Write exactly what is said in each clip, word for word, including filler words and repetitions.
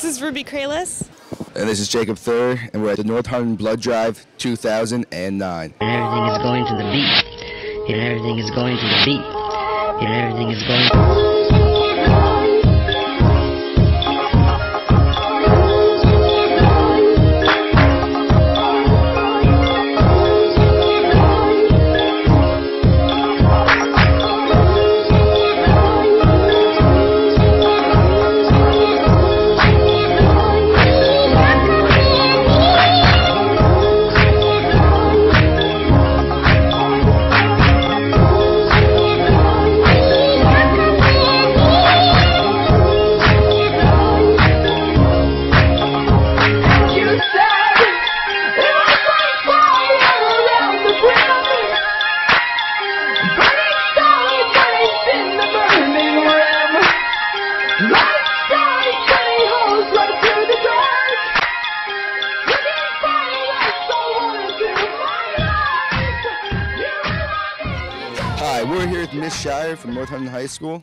is Ruby Kralis. And this is Jacob Thur, and we're at the North Hunterdon Blood Drive two thousand nine. And everything is going to the beat. And everything is going to the beat. And everything is going to... Hi, we're here with Miss Shire from North Hunterdon High School.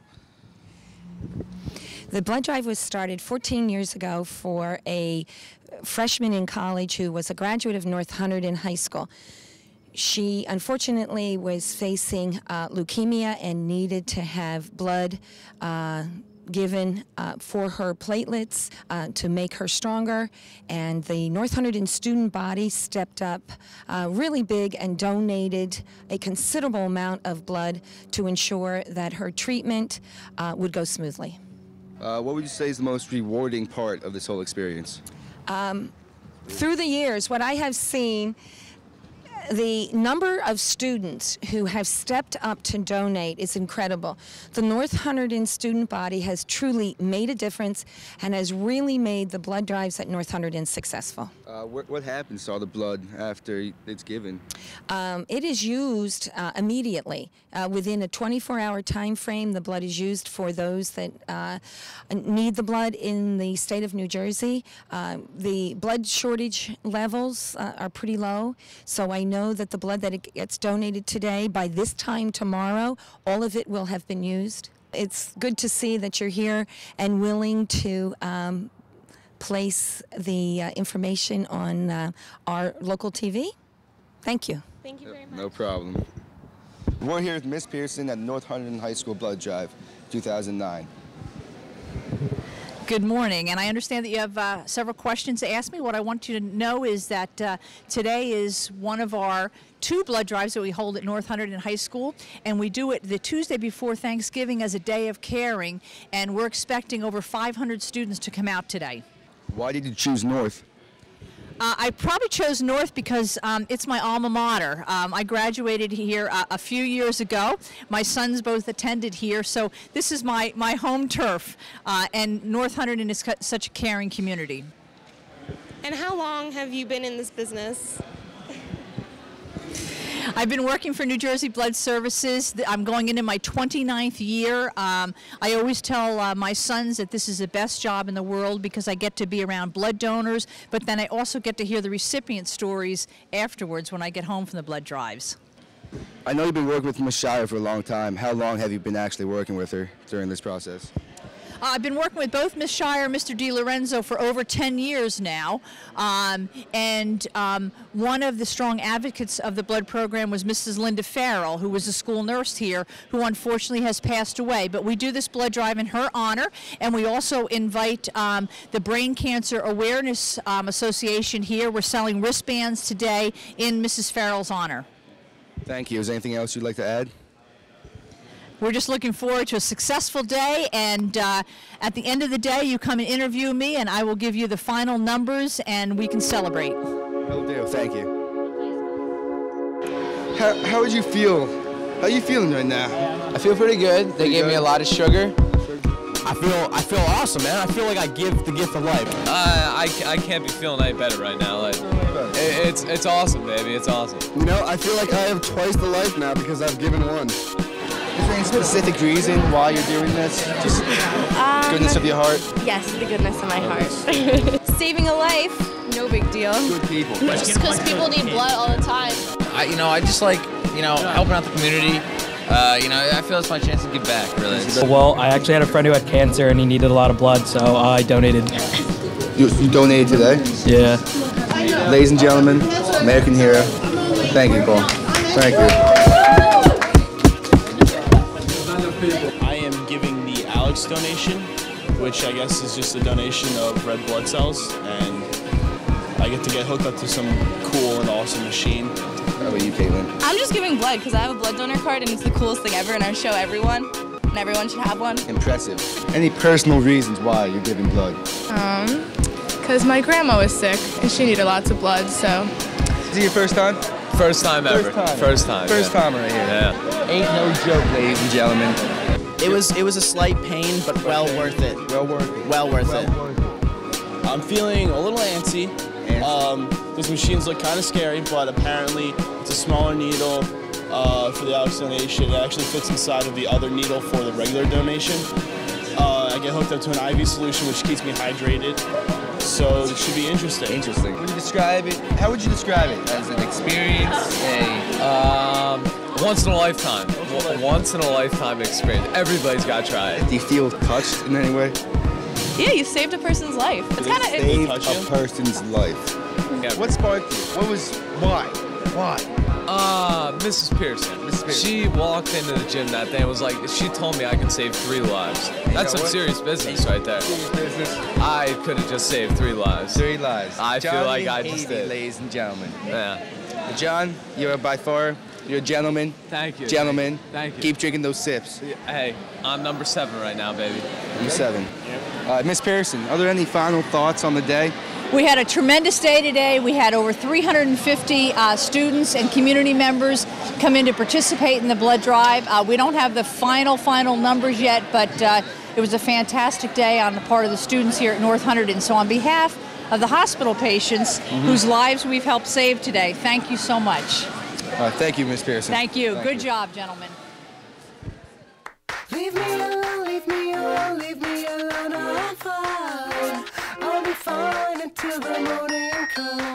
The blood drive was started fourteen years ago for a freshman in college who was a graduate of North Hunterdon High School. She unfortunately was facing uh, leukemia and needed to have blood uh, given uh, for her platelets uh, to make her stronger, and the North Hunterdon student body stepped up uh, really big and donated a considerable amount of blood to ensure that her treatment uh, would go smoothly. Uh, what would you say is the most rewarding part of this whole experience? Um, through the years, what I have seen, the number of students who have stepped up to donate is incredible. The North Hunterdon student body has truly made a difference and has really made the blood drives at North Hunterdon successful. Uh, what, what happens to all the blood after it's given? Um, it is used uh, immediately. Uh, within a twenty-four hour time frame, the blood is used for those that uh, need the blood in the state of New Jersey. Uh, the blood shortage levels uh, are pretty low, so I know that the blood that it gets donated today, by this time tomorrow, all of it will have been used. It's good to see that you're here and willing to um, place the uh, information on uh, our local T V. Thank you. Thank you very much. No problem. We're here with Miss Pearson at North Hunterdon High School Blood Drive two thousand nine. Good morning, and I understand that you have uh, several questions to ask me. What I want you to know is that uh, today is one of our two blood drives that we hold at North Hunterdon High School, and we do it the Tuesday before Thanksgiving as a day of caring, and we're expecting over five hundred students to come out today. Why did you choose North? Uh, I probably chose North because um, it's my alma mater. Um, I graduated here uh, a few years ago. My sons both attended here, so this is my, my home turf, uh, and North Hunterdon is such a caring community. And how long have you been in this business? I've been working for New Jersey Blood Services. I'm going into my twenty-ninth year. Um, I always tell uh, my sons that this is the best job in the world because I get to be around blood donors, but then I also get to hear the recipient stories afterwards when I get home from the blood drives. I know you've been working with Miss Shire for a long time. How long have you been actually working with her during this process? Uh, I've been working with both Miss Shire and Mister DiLorenzo for over ten years now, um, and um, one of the strong advocates of the blood program was Missus Linda Farrell, who was a school nurse here, who unfortunately has passed away. But we do this blood drive in her honor, and we also invite um, the Brain Cancer Awareness um, Association here. We're selling wristbands today in Missus Farrell's honor. Thank you. Is there anything else you'd like to add? We're just looking forward to a successful day, and uh, at the end of the day, you come and interview me, and I will give you the final numbers, and we can celebrate. Will do. Thank you. How, how would you feel? How are you feeling right now? I feel pretty good. They Pretty gave good? me a lot of sugar. I feel I feel awesome, man. I feel like I give the gift of life. Uh, I, I can't be feeling any better right now. Like, it, it's it's awesome, baby. It's awesome. You know, I feel like I have twice the life now because I've given one. Is there any specific reason why you're doing this? Just Um, goodness of your heart? Yes, the goodness of my heart. Saving a life, no big deal. Good people. Just because people need blood all the time. I, you know, I just like, you know, helping out the community. Uh, you know, I feel it's my chance to give back, really. Well, I actually had a friend who had cancer and he needed a lot of blood, so I donated. You, you donated today? Yeah. Ladies and gentlemen, American hero. Thank you, Paul. Thank you. I am giving the Alex donation, which I guess is just a donation of red blood cells, and I get to get hooked up to some cool and awesome machine. How about you, Caitlin? I'm just giving blood because I have a blood donor card and it's the coolest thing ever, and I show everyone, and everyone should have one. Impressive. Any personal reasons why you're giving blood? Um, because my grandma was sick and she needed lots of blood, so. Is it your first time? First time ever. First time. First time. First yeah. time right here. Yeah. Ain't no joke, ladies and gentlemen. It was it was a slight pain, but well worth it. Well worth it. Well worth well it. Worth it. I'm feeling a little antsy. Um, those machines look kind of scary, but apparently it's a smaller needle uh, for the Alex donation. It actually fits inside of the other needle for the regular donation. Uh, I get hooked up to an I V solution, which keeps me hydrated. So it should be interesting. Interesting. Would you describe it? How would you describe it? As an experience? A Um, once in a lifetime. Once in a lifetime experience. Everybody's got to try it. Do you feel touched in any way? Yeah, you saved a person's life. It's kind of. Saved a person's life. Yeah. What sparked you? What was, why? Why? Uh, Missus Pearson. Missus Pearson. She walked into the gym that day and was like, she told me I could save three lives. That's some what? serious business right there. Serious business. I could have just saved three lives. Three lives. I feel Johnny like I just Havey, did. ladies and gentlemen. Yeah. John, you're by far, you're a gentleman. Thank you. Gentleman. Thank you. Keep drinking those sips. Hey, I'm number seven right now, baby. Number seven. Uh, Miss Pearson, are there any final thoughts on the day? We had a tremendous day today. We had over three hundred fifty uh, students and community members come in to participate in the blood drive. Uh, we don't have the final, final numbers yet, but uh, it was a fantastic day on the part of the students here at North Hunterdon. So on behalf of the hospital patients mm-hmm. whose lives we've helped save today, thank you so much. Uh, thank you, Miss Pearson. Thank you. Thank Good you. job, gentlemen. Leave me alone, leave me alone, leave me alone, I'm fine. I'll be fine until the morning comes.